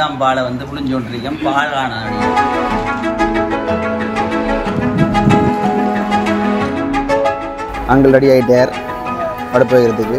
2ஆம் பாலை வந்து புளிஞ்சோன்றிருக்கோம். பால் காணாடி அங்கிள் ரெடி ஆகிட்டார் அடுப்பு வைக்கிறதுக்கு.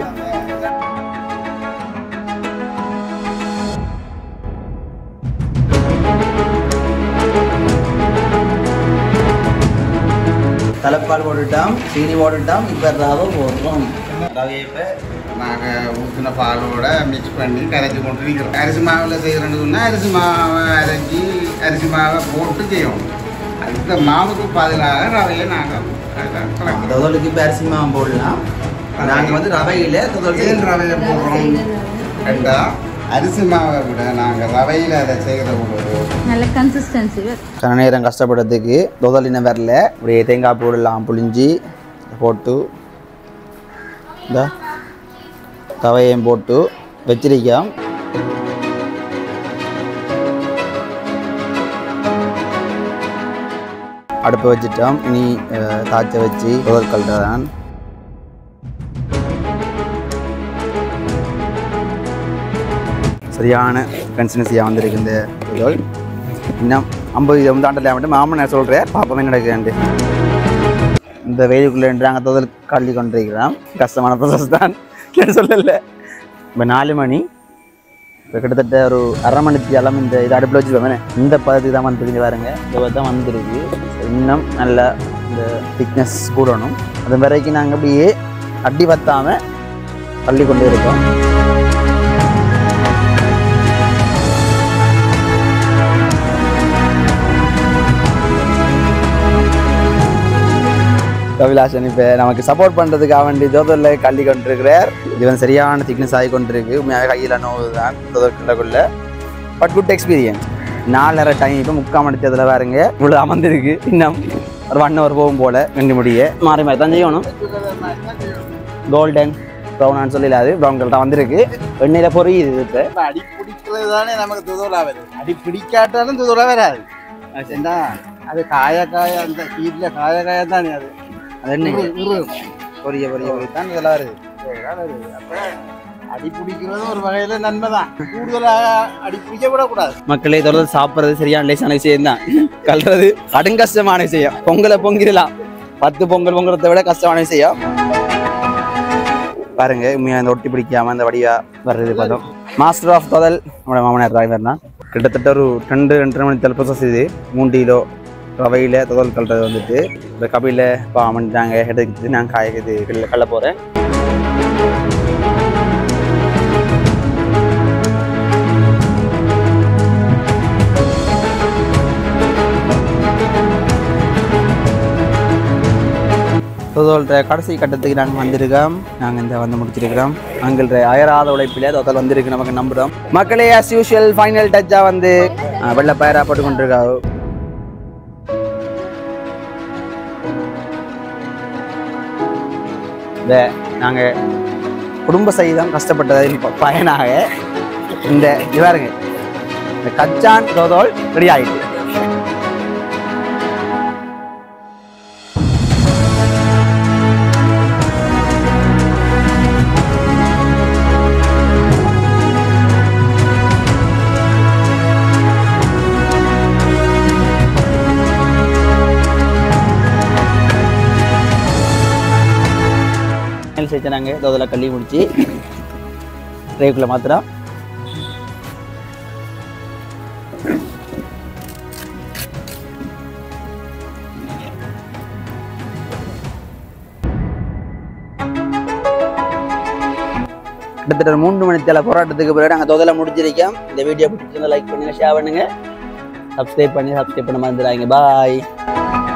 தலைப்பால் போட்டுட்டோம், சீனி போட்டுட்டோம். இப்போ ரவை போடுறோம். ரவையை இப்போ நாங்கள் ஊற்றின பாலோட மிக்ஸ் பண்ணி கரைச்சி கொண்டு இருக்கிறோம். அரிசி மாவில் செய்கிறேன்னு சொன்னால் அரிசி மாவை அரைச்சி அரிசி மாவை போட்டு செய்யணும். அந்த மாவுக்கு பதிலாக ரவையை நாங்கள் தொதலுக்கு இப்போ அரிசி மாவு போடலாம். நாங்கள் வந்து ரவையில் ஏன் ரவையை போடுறோம் ரெண்டா அரிசி மாவை விட நாங்கள் ரவையில் அதை செய்கிற ஒரு நல்ல கன்சிஸ்டன்சி. கன நேரம் கஷ்டப்படுறதுக்கு தொதலின வரல. அப்படியே தேங்காய் போடலாம் புளிஞ்சி போட்டு இந்த தவையும் போட்டு வச்சிருக்கோம். அடுப்பு வச்சுட்டோம். இனி தாய்ச்ச வச்சு தொதல் கல்றதான். சரியான கன்சிஸ்டன்சியாக வந்திருக்கு இந்த தொதல். இன்னும் 50 தாண்டல மட்டும் மாமன் சொல்கிறேன். பாப்பமே நடக்குது. இந்த வெயிலுக்குள்ளே நாங்கள் தொதல் கள்ளி கொண்டிருக்கிறோம். கஷ்டமான ப்ரொசஸ் தான் சொல்லலை. இப்போ 4 மணி. இப்போ கிட்டத்தட்ட ஒரு அரை மணிக்கு எல்லாம் இந்த இது அடுப்பில் வச்சுருவாங்க. இந்த பதத்துக்கு தான் வந்துருக்கு பாருங்க. இந்த தான் வந்துருக்கு. இன்னும் நல்லா இந்த திக்னஸ் கூடணும். அது வரைக்கும் நாங்கள் அப்படியே அடி பத்தாமல் தள்ளி கொண்டு இருக்கோம். கவிலாசன் இப்போ நமக்கு சப்போர்ட் பண்ணுறதுக்காக வேண்டி தோதலில் கள்ளி கொண்டிருக்கிறார். இது வந்து சரியான திக்னஸ் ஆகி கொண்டிருக்கு. உண்மையாக கையில் நோவு தான் தோதற்குள்ளக்குள்ள. But good experience. 4:30 டைம் இப்போ 3/4 மணி தேதியில் பாருங்க இவ்வளோ அமர்ந்திருக்கு. இன்னும் ஒரு 1 hour போகும் போல் ரெண்டு முடிய மாறி மாதிரி தான் செய்யணும். கோல்டன் ப்ரௌனான்னு சொல்லிடாது ப்ரௌன் கலர் தான் வந்திருக்கு. வெண்ணையில் பொரியுது. இப்போ அடி பிடிக்கிறது தானே நமக்கு துதோலா வருது. அடி பிடிக்காட்டாலும் துதோலா வராது. ஏன்னா அது காய அந்த கீரில் காய தானே அது. அது என்ன பொரிய தான் இதெல்லாம் வருது. அப்போ அடி பிடிக்கிறது ஒரு வகையில் நன்மை தான். கூடுதலாக அடி பிடிக்க விடக்கூடாது. மக்களே தொடர்ந்து சாப்பிட்றது சரியான லேசான விஷயம் தான். கல்றது கடுங்கஷ்டமான விஷயம். பொங்கலை பொங்கிடலாம். 10 பொங்கல் பொங்குறதை விட கஷ்டமான விஷயம். பாருங்க உண்மையாக அந்த ஒட்டி பிடிக்காம அந்த வடிவா வர்றது பார்த்தோம். மாஸ்டர் ஆஃப் தொதல் நம்மளோட மாமனார் டிரைவர் தான். கிட்டத்தட்ட ஒரு 2-2.5 மணி தேவை ப்ரோசஸ் இது. 3 கிலோ ரவையில் தொதல் கல்றது வந்துட்டு இந்த கபியில் பாமன்ட்டாங்க எடுத்துக்கிட்டு நான் காய்க்குது கல்ல போகிறேன். தொதல்ற கடைசி கட்டத்துக்கு நாங்கள் வந்திருக்கோம். நாங்கள் இந்த வந்து முடிச்சிருக்கிறோம். அங்கிற அயராத உழைப்பிலே தொதல் வந்திருக்கு நமக்கு நம்புகிறோம். மக்களே ஆஸ் யூஷுவல் ஃபைனல் டச்சாக வந்து வெள்ளை பயிராக போட்டு கொண்டிருக்காங்க. இந்த நாங்கள் குடும்ப சகிதம் கஷ்டப்பட்டதின் பயனாக இந்த இவருங்க இந்த கச்சான் தொதல் ரெடி ஆகிட்டு. சேர்த்தாங்க தோதலை கள்ளி முடிச்சு ட்ரேக்குள்ள மாத்திரம் கிட்டத்தட்ட 3 மணி தேவை போராட்டத்துக்கு பிறகு நாங்கள் தோதலை முடிச்சிருக்கோம். இந்த வீடியோ பிடிச்சிருந்தா லைக் பண்ணுங்க, ஷேர் பண்ணுங்க, சப்ஸ்கிரைப் பண்ண மறந்துடாதீங்க. பாய்.